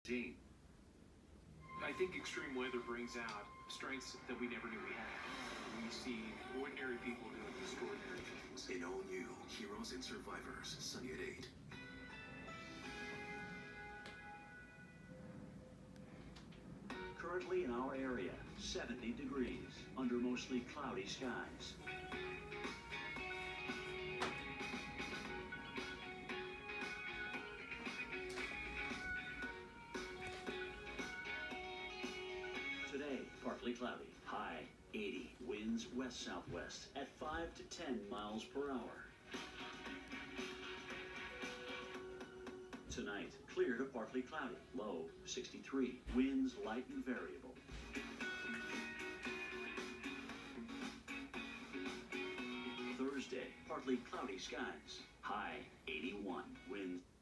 Team. I think extreme weather brings out strengths that we never knew we had. We see ordinary people doing extraordinary things. In all new Heroes and Survivors, Sunny at 8. Currently in our area, 70 degrees under mostly cloudy skies. Today, partly cloudy, high 80, winds west-southwest at 5 to 10 miles per hour. Tonight, clear to partly cloudy, low 63, winds light and variable. Thursday, partly cloudy skies, high 81, winds